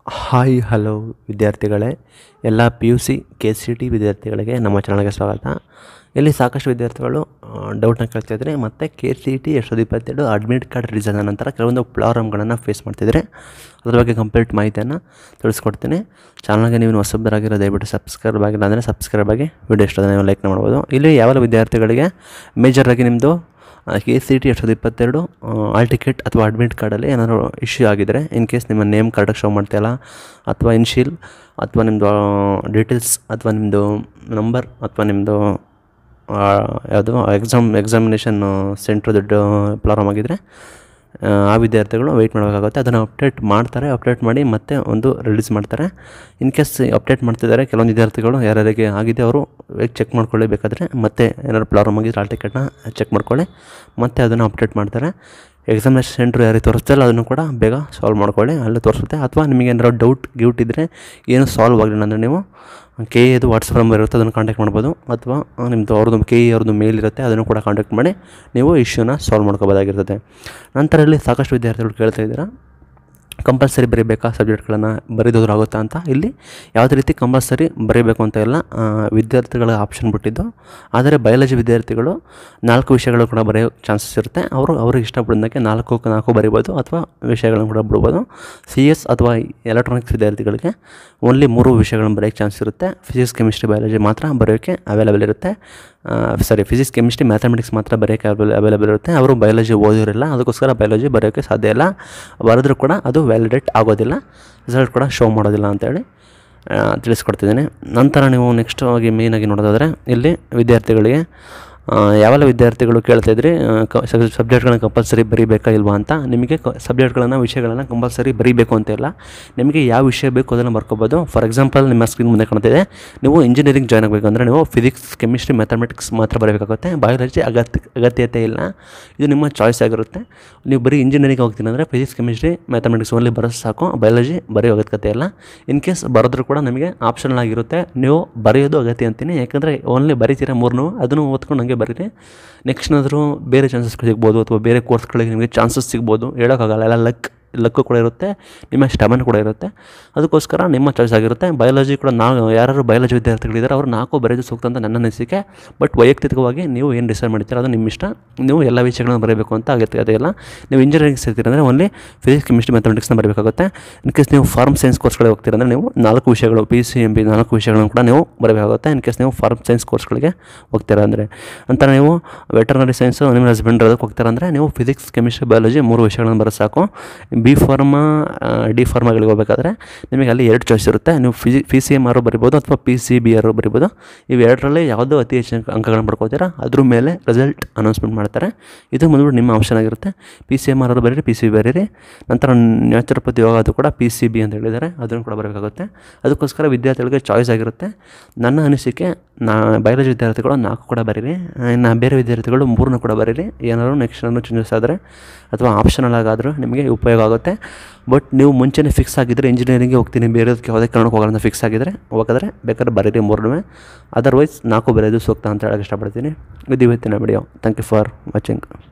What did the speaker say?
Hi hello ವಿದ್ಯಾರ್ಥಿಗಳೇ, ಎಲ್ಲ PUC KCET ವಿದ್ಯಾರ್ಥಿಗಳಿಗೆ ನಮ್ಮ ಚಾನಲ್ಗೆ ಸ್ವಾಗತ. ಇಲ್ಲಿ ಸಾಕಷ್ಟು ವಿದ್ಯಾರ್ಥಿಗಳು ಡೌಟ್ನ ಕೇಳ್ತಾಯಿದ್ರೆ ಮತ್ತು KCET 2022 ಅಡ್ಮಿಟ್ ಕಾರ್ಡ್ ರಿಲೀಸ್ ಆದ ನಂತರ ಕೆಲವೊಂದು ಪ್ರಾಬ್ಲಮ್ಗಳನ್ನು ಫೇಸ್ ಮಾಡ್ತಿದ್ರೆ ಅದ್ರ ಬಗ್ಗೆ ಕಂಪ್ಲೀಟ್ ಮಾಹಿತಿಯನ್ನು ತಿಳಿಸ್ಕೊಡ್ತೀನಿ. ಚಾನಲ್ಗೆ ನೀವು ಹೊಸಬರಾಗಿರೋ ದಯವಿಟ್ಟು ಸಬ್ಸ್ಕ್ರೈಬ್ ಆಗಿಲ್ಲ ಅಂದರೆ ಸಬ್ಸ್ಕ್ರೈಬ್ ಆಗಿ ವಿಡಿಯೋ ಇಷ್ಟ ನೀವು ಲೈಕ್ ಮಾಡ್ಬೋದು. ಇಲ್ಲಿ ಯಾವೆಲ್ಲ ವಿದ್ಯಾರ್ಥಿಗಳಿಗೆ ಮೇಜರಾಗಿ ನಿಮ್ಮದು KCET 2022 ಆಲ್ ಟಿಕೆಟ್ ಅಥವಾ ಅಡ್ಮಿಟ್ ಕಾರ್ಡಲ್ಲಿ ಏನಾದರೂ ಇಶ್ಯೂ ಆಗಿದ್ದರೆ, ಇನ್ ಕೇಸ್ ನಿಮ್ಮ ನೇಮ್ ಕರೆಕ್ಟಾಗಿ ಶೋ ಮಾಡ್ತಾಯಿಲ್ಲ ಅಥವಾ ಇನ್ಶಿಯಲ್ ಅಥವಾ ನಿಮ್ಮದು ಡೀಟೇಲ್ಸ್ ಅಥವಾ ನಿಮ್ಮದು ನಂಬರ್ ಅಥವಾ ನಿಮ್ಮದು ಯಾವುದು ಎಕ್ಸಾಮಿನೇಷನ್ ಸೆಂಟ್ರದ್ದು ಪ್ರಾಬ್ಲಮ್ ಆಗಿದ್ದರೆ ಆ ವಿದ್ಯಾರ್ಥಿಗಳು ವೆಯ್ಟ್ ಮಾಡಬೇಕಾಗುತ್ತೆ. ಅದನ್ನು ಅಪ್ಡೇಟ್ ಮಾಡಿ ಮತ್ತೆ ಒಂದು ರಿಲೀಸ್ ಮಾಡ್ತಾರೆ. ಇನ್ ಕೇಸ್ ಅಪ್ಡೇಟ್ ಮಾಡ್ತಿದ್ದಾರೆ ಕೆಲವೊಂದು ವಿದ್ಯಾರ್ಥಿಗಳು ಯಾರ್ಯಾರಿಗೆ ಆಗಿದೆ ಅವರು ಚೆಕ್ ಮಾಡ್ಕೊಳ್ಳಿ. ಬೇಕಾದರೆ ಮತ್ತೆ ಏನಾದ್ರು ಪ್ರಾಬ್ಲಮ್ ಆಗಿದ್ರೆ ಆಲ್ ಟಿಕೆಟ್ನ ಚೆಕ್ ಮಾಡ್ಕೊಳ್ಳಿ, ಮತ್ತೆ ಅದನ್ನು ಅಪ್ಡೇಟ್ ಮಾಡ್ತಾರೆ. ಎಕ್ಸಾಮಿನೇಷನ್ ಸೆಂಟ್ರ್ ಯಾರಿಗೆ ತೋರಿಸ್ತಾಯಿಲ್ಲ ಅದನ್ನು ಕೂಡ ಬೇಗ ಸಾಲ್ವ್ ಮಾಡ್ಕೊಳ್ಳಿ, ಅಲ್ಲೇ ತೋರಿಸುತ್ತೆ. ಅಥವಾ ನಿಮಗೆ ಏನಾದ್ರು ಡೌಟ್ ಇದ್ದರೆ ಏನು ಸಾಲ್ವ್ ಆಗಲಿಲ್ಲ ಅಂದರೆ ನೀವು KEದು ವಾಟ್ಸಪ್ ನಂಬರ್ ಇರುತ್ತೆ, ಅದನ್ನು ಕಾಂಟ್ಯಾಕ್ಟ್ ಮಾಡ್ಬೋದು. ಅಥವಾ ನಿಮ್ಮದು ಅವ್ರದ್ದು KE ಅವ್ರದ್ದು ಮೇಲ್ ಇರುತ್ತೆ, ಅದನ್ನು ಕೂಡ ಕಾಂಟ್ಯಾಕ್ಟ್ ಮಾಡಿ ನೀವು ಇಶ್ಯೂನ ಸಾಲ್ವ್ ಮಾಡ್ಕೋಬೋದಾಗಿರ್ತದೆ. ನಂತರ ಇಲ್ಲಿ ಸಾಕಷ್ಟು ವಿದ್ಯಾರ್ಥಿಗಳು ಕೇಳ್ತಾ ಇದ್ದೀರಾ, ಕಂಪಲ್ಸರಿ ಬರೀಬೇಕಾ ಸಬ್ಜೆಕ್ಟ್ಗಳನ್ನು ಬರೀದೋದ್ರೂ ಆಗುತ್ತಾ ಅಂತ. ಇಲ್ಲಿ ಯಾವುದೇ ರೀತಿ ಕಂಪಲ್ಸರಿ ಬರೀಬೇಕು ಅಂತ ಇಲ್ಲ, ವಿದ್ಯಾರ್ಥಿಗಳ ಆಪ್ಷನ್ ಬಿಟ್ಟಿದ್ದು. ಆದರೆ ಬಯಾಲಜಿ ವಿದ್ಯಾರ್ಥಿಗಳು 4 ವಿಷಯಗಳು ಕೂಡ ಬರೆಯೋ ಚಾನ್ಸಸ್ ಇರುತ್ತೆ. ಅವ್ರಿಗೆ ಇಷ್ಟಪಡಿದಂಗೆ 4 ಬರೀಬೋದು ಅಥವಾ ವಿಷಯಗಳನ್ನು ಕೂಡ ಬಿಡ್ಬೋದು. CS ಅಥವಾ ಎಲೆಕ್ಟ್ರಾನಿಕ್ಸ್ ವಿದ್ಯಾರ್ಥಿಗಳಿಗೆ ಓನ್ಲಿ 3 ವಿಷಯಗಳನ್ನು ಬರೆಯೋಕ್ಕೆ ಚಾನ್ಸ್ ಇರುತ್ತೆ. ಫಿಸಿಕ್ಸ್, ಕೆಮಿಸ್ಟ್ರಿ, ಬಯಾಲಜಿ ಮಾತ್ರ ಬರೆಯೋಕ್ಕೆ ಅವೈಲೇಬಲ್ ಇರುತ್ತೆ. ಫಿಸಿಕ್ಸ್, ಕೆಮಿಸ್ಟ್ರಿ, ಮ್ಯಾಥಮೆಟಿಕ್ಸ್ ಮಾತ್ರ ಬರೆಯೋಕ್ಕೆ ಅವೈಲೇಬಲ್ ಇರುತ್ತೆ. ಅವರು ಬಯಾಲಜಿ ಓದಿರಲ್ಲ, ಅದಕ್ಕೋಸ್ಕರ ಬಯಾಲಜಿ ಬರೆಯೋಕ್ಕೆ ಸಾಧ್ಯ ಇಲ್ಲ. ಬರೆದ್ರೂ ಕೂಡ ಅದು ವ್ಯಾಲಿಡೇಟ್ ಆಗೋದಿಲ್ಲ, ರಿಸಲ್ಟ್ ಕೂಡ ಶೋ ಮಾಡೋದಿಲ್ಲ ಅಂತೇಳಿ ತಿಳಿಸ್ಕೊಡ್ತಿದ್ದೀನಿ. ನಂತರ ನೀವು ನೆಕ್ಸ್ಟ್ ಆಗಿ ಮೇಯ್ನಾಗಿ ನೋಡೋದಾದರೆ ಇಲ್ಲಿ ವಿದ್ಯಾರ್ಥಿಗಳಿಗೆ ಯಾವೆಲ್ಲ ವಿದ್ಯಾರ್ಥಿಗಳು ಕೇಳ್ತಾಯಿದ್ರಿ ಸಬ್ಜೆಕ್ಟ್ಗಳನ್ನ ಕಂಪಲ್ಸರಿ ಬರೀಬೇಕಾ ಇಲ್ವಾ ಅಂತ. ನಿಮಗೆ ವಿಷಯಗಳನ್ನು ಕಂಪಲ್ಸರಿ ಬರೀಬೇಕು ಅಂತ ಇಲ್ಲ, ನಿಮಗೆ ಯಾವ ವಿಷಯ ಬೇಕು ಅದನ್ನು ಬರ್ಕೋಬೋದು. ಫಾರ್ ಎಕ್ಸಾಂಪಲ್ ನಿಮ್ಮ ಸ್ಕ್ರೀನ್ ಮುಂದೆ ಕಾಣ್ತಿದೆ, ನೀವು ಇಂಜಿನಿಯರಿಂಗ್ ಜಾಯ್ನ್ ಆಗಬೇಕಂದ್ರೆ ನೀವು ಫಿಸಿಕ್ಸ್, ಕೆಮಿಸ್ಟ್ರಿ, ಮ್ಯಾಥಮೆಟಿಕ್ಸ್ ಮಾತ್ರ ಬರೀಬೇಕಾಗುತ್ತೆ. ಬಯಾಲಜಿ ಅಗತ್ಯತೆ ಇಲ್ಲ, ಇದು ನಿಮ್ಮ ಚಾಯ್ಸ್ ಆಗಿರುತ್ತೆ. ನೀವು ಬರೀ ಇಂಜಿನಿಯರಿಂಗ್ ಹೋಗ್ತೀನಿ ಅಂದರೆ ಫಿಸಿಕ್ಸ್, ಕೆಮಿಸ್ಟ್ರಿ, ಮ್ಯಾಥಮೆಟಿಕ್ಸ್ ಓನ್ಲಿ ಬರೋ ಸಾಕು, ಬಯಾಲಜಿ ಬರೆಯೋ ಅಗತ್ಯತೆ ಇಲ್ಲ. ಇನ್ ಕೇಸ್ ಬರೋದ್ರೂ ಕೂಡ ನಿಮಗೆ ಆಪ್ಷನಲ್ ಆಗಿರುತ್ತೆ, ನೀವು ಬರೆಯೋದು ಅಗತ್ಯ ಅಂತೀನಿ. ಯಾಕಂದರೆ ಓನ್ಲಿ ಬರೀತೀರ 3 ಅದನ್ನು ಓದ್ಕೊಂಡು ಹಂಗೆ ಬರೀರಿ. ನೆಕ್ಸ್ಟ್ ಏನಾದರೂ ಬೇರೆ ಚಾನ್ಸಸ್ ಸಿಗ್ಬೋದು ಅಥವಾ ಬೇರೆ ಕೋರ್ಸ್ಗಳಿಗೆ ನಿಮಗೆ ಚಾನ್ಸಸ್ ಸಿಗ್ಬೋದು, ಹೇಳೋಕ್ಕಾಗಲ್ಲ. ಎಲ್ಲ ಲಕ್ಕು ಕೂಡ ಇರುತ್ತೆ, ನಿಮ್ಮ ಸ್ಟಮನ್ ಕೂಡ ಇರುತ್ತೆ. ಅದಕ್ಕೋಸ್ಕರ ನಿಮ್ಮ ಚಾಯ್ಸ್ ಆಗಿರುತ್ತೆ. ಬಯಾಲಜಿ ಕೂಡ ಯಾರು ಬಯಾಲಜಿ ವಿದ್ಯಾರ್ಥಿಗಳಿದ್ದಾರೆ ಅವರು 4 ಬರೆಯೋದು ಸೂಕ್ತ ಅಂತ ನನ್ನ ಅನಿಸಿಕೆ. ಬಟ್ ವೈಯಕ್ತಿಕವಾಗಿ ನೀವು ಏನು ಡಿಸೈಡ್ ಮಾಡ್ತೀರಾ ಅದು ನಿಮ್ಮ ಇಷ್ಟ. ನೀವು ಎಲ್ಲ ವಿಷಯಗಳನ್ನು ಬರೀಬೇಕು ಅಂತ ಅಗತ್ಯತೆ ಇಲ್ಲ. ನೀವು ಇಂಜಿನಿಯರಿಂಗ್ ಸೇರ್ತೀರಂದರೆ ಓನ್ಲಿ ಫಿಸಿಕ್ಸ್, ಕೆಮಿಸ್ಟ್ರಿ, ಮ್ಯಾಥಮೆಟಿಕ್ಸ್ನ ಬರೀಬೇಕಾಗುತ್ತೆ. ಇನ್ ಕೇಸ್ ನೀವು ಫಾರ್ಮ್ ಸೈನ್ಸ್ ಕೋರ್ಸ್ಗಳಿಗೆ ಹೋಗ್ತೀರಂದರೆ ನೀವು 4 ವಿಷಯಗಳು PCMB 4 ವಿಷಯಗಳನ್ನು ಕೂಡ ನೀವು ಬರಬೇಕಾಗುತ್ತೆ. ಇನ್ ಕೇಸ್ ನೀವು ಫಾರ್ಮ್ ಸೈನ್ಸ್ ಕೋರ್ಸ್ಗಳಿಗೆ ಹೋಗ್ತೀರಾ ಅಂದರೆ. ನಂತರ ನೀವು ವೆಟರ್ನರಿ ಸೈನ್ಸು, ಅನಿಮಲ್ ಹಸ್ಬೆಂಡ್ರಿ ಅದಕ್ಕೆ ಹೋಗ್ತೀರಾ ಅಂದರೆ ನೀವು ಫಿಸಿಕ್ಸ್, ಕೆಮಿಸ್ಟ್ರಿ, ಬಯಾಲಜಿ 3 ವಿಷಯಗಳನ್ನು ಬರೋ ಸಾಕು. B ಫಾರ್ಮಾ D ಫಾರ್ಮಾಗಳಿಗೆ ಹೋಗಬೇಕಾದ್ರೆ ನಿಮಗೆ ಅಲ್ಲಿ 2 ಚಾಯ್ಸ್ ಇರುತ್ತೆ. ನೀವು PCMR ಬರಿಬೋದು ಅಥವಾ PCBR ಬರಿಬೋದು. ಇವೆರಡರಲ್ಲಿ ಯಾವುದೋ ಅತಿ ಹೆಚ್ಚಿನ ಅಂಕಗಳನ್ನು ಪಡ್ಕೋತೀರಾ ಅದ್ರ ಮೇಲೆ ರಿಸಲ್ಟ್ ಅನೌನ್ಸ್ಮೆಂಟ್ ಮಾಡ್ತಾರೆ. ಇದು ಬಂದ್ಬಿಟ್ಟು ನಿಮ್ಮ ಆಪ್ಷನ್ ಆಗಿರುತ್ತೆ. PCMR ಬರೀರಿ, PCB ಬರೀರಿ. ನಂತರ ನ್ಯಾಚುರೋಪತಿ ಯೋಗ ಅದು ಕೂಡ PCB ಅಂತ ಹೇಳಿದ್ದಾರೆ, ಅದನ್ನು ಕೂಡ ಬರಬೇಕಾಗುತ್ತೆ. ಅದಕ್ಕೋಸ್ಕರ ವಿದ್ಯಾರ್ಥಿಗಳಿಗೆ ಚಾಯ್ಸ್ ಆಗಿರುತ್ತೆ. ನನ್ನ ಅನಿಸಿಕೆ ಬಯಾಲಜಿ ವಿದ್ಯಾರ್ಥಿಗಳು 4 ಕೂಡ ಬರೀರಿ, ಇನ್ನು ಬೇರೆ ವಿದ್ಯಾರ್ಥಿಗಳು 3 ಕೂಡ ಬರೀರಿ. ಏನಾದರೂ ನೆಕ್ಸ್ಟ್ ಚೇಂಜಸ್ ಆದರೆ ಅಥವಾ ಆಪ್ಷನಲ್ ಆಗಾದರೂ ನಿಮಗೆ ಉಪಯೋಗ ಆಗುತ್ತೆ. ಬಟ್ ನೀವು ಮುಂಚೆನೇ ಫಿಕ್ಸ್ ಆಗಿದ್ದರೆ ಇಂಜಿನಿಯರಿಂಗ್ಗೆ ಹೋಗ್ತೀನಿ, ಬೇರೆದಕ್ಕೆ ಯಾವುದೇ ಕಾರಣಕ್ಕೆ ಹೋಗೋಣ ಅಂತ ಫಿಕ್ಸ್ ಆಗಿದ್ದರೆ ಹೋಗೋದ್ರೆ ಬೇಕಾದ್ರೆ ಬರೀರಿ 3. ಅದರ್ವೈಸ್ 4 ಬರೆಯೋದು ಸೂಕ್ತ ಅಂತ ಹೇಳಕ್ಕೆ ಇಷ್ಟಪಡ್ತೀನಿ. ಇದು ಇವತ್ತಿನ video. Thank you for watching.